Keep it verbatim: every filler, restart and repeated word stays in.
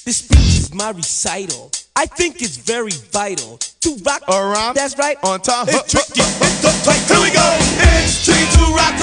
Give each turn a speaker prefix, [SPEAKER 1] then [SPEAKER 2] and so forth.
[SPEAKER 1] This speech is my recital. I think it's very vital to rock
[SPEAKER 2] around.
[SPEAKER 1] That's right.
[SPEAKER 2] On time.
[SPEAKER 1] It's tricky. It's the tight.
[SPEAKER 2] Here we go. It's tricky to rock